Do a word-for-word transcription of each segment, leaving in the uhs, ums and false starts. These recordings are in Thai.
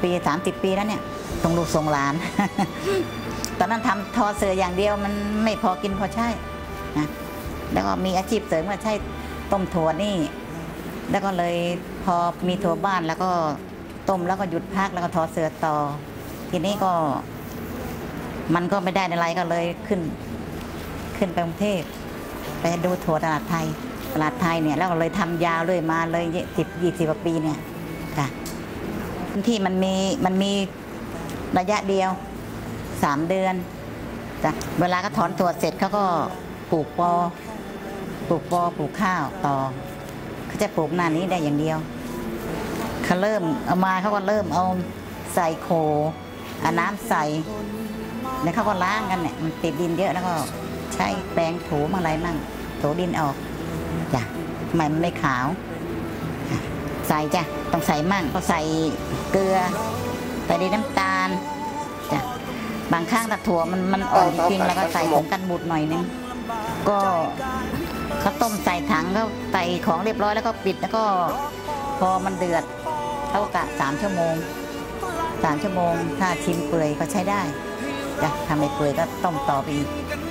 ปีสามสิบปีแล้วเนี่ยต้องลูกส่งหลาน ตอนนั้นทำทอเสืออย่างเดียวมันไม่พอกินพอใช้นะแล้วก็มีอาชีพเสริมก็ใช่ต้มถั่วนี่แล้วก็เลยพอมีถั่วบ้านแล้วก็ต้มแล้วก็หยุดพักแล้วก็ทอเสือต่อทีนี้ก็มันก็ไม่ได้อะไรก็เลยขึ้นขึ้นไปกรุงเทพไปดูถั่วตลาดไทยตลาดไทยเนี่ยแล้วก็เลยทำยาวเลยมาเลยสิบยี่สิบกว่าปีเนี่ยค่ะที่มันมีมันมีระยะเดียวสามเดือนจ้ะเวลาก็ถอนถั่วเสร็จเขาก็ปลูกปอปลูกปอปลูกข้าวต่อเขาจะปลูกหน้านี้ได้อย่างเดียวเขาเริ่มเอามาเขาก็เริ่มเอาใส่โคเอาน้ำใส่แล้วเขาก็ล้างกันเนี่ยมันติดดินเยอะแล้วก็ใช้แปรงถูมั่งอะไรมั่งถูดินออกจ้ะทำไมมันไม่ขาวใส่จ้ะต้องใส่มั่งก็ใส่เกลือใส่ดินน้ำตาลจ้ะบางครั้งถ้าถั่วมันมันอ่อนจริงๆแล้วก็ใส่ผงกันบูดหน่อยนึงก็เขาต้มใส่ถังก็ใส่ของเรียบร้อยแล้วก็ปิดแล้วก็พอมันเดือดเขากะสามชั่วโมงสามชั่วโมงถ้าชิมเปื่อยก็ใช้ได้จ้ะทำไม่เปื่อยก็ต้มต่อไปอีก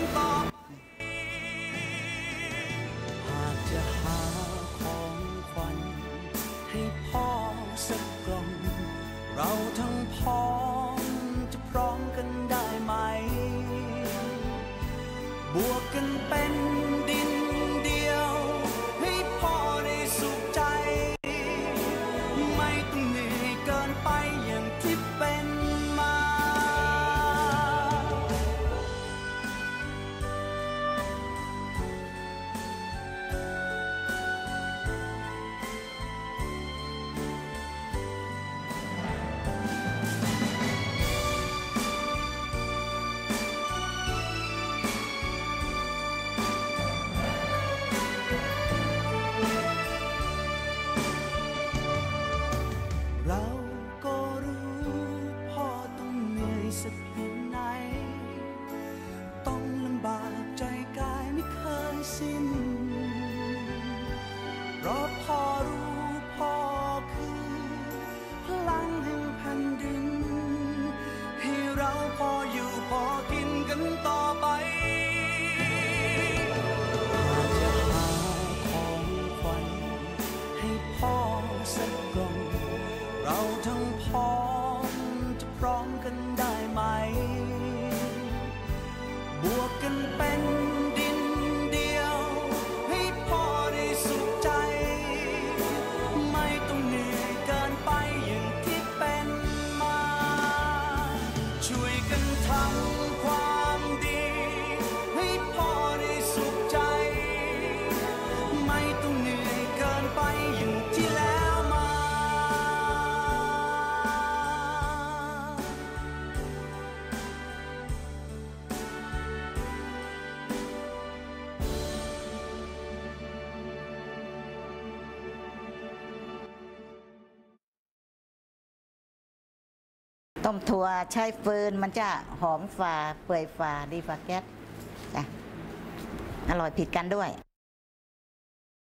เราทั้งพ้องจะพร้อมกันได้ไหมบวกกันเป็นดินเดียวให้พ่อได้สุขใจไม่ต้องเหนื่อยเกินไปอย่างที่เป็นมาเราก็รู้พ่อต้องเหนื่อยสักเพียงไหนต้องลำบากใจกายไม่เคยสิ้นเพราะพ่อรู้พ่อคือพลังแห่งแผ่นดินให้เราพออยู่พอกินกันต่อไปอาจจะหาของขวัญให้พ่อสักกล่องเราทั้งพ้องจะพร้อมกันได้ไหมบวกกันเป็นดินเดียวให้พ่อได้สุขใจไม่ต้องเหนื่อยเกินไปอย่างที่เป็นมาช่วยกันทำความดีให้พ่อได้สุขใจไม่ต้องเหนื่อยเกินไปอย่างที่แล้วมาต้มถั่วใช้ฟืนมันจะหอมฝ่าเปื่อยฝ่าดีฝ่าแก๊สจ้ะอร่อยผิดกันด้วย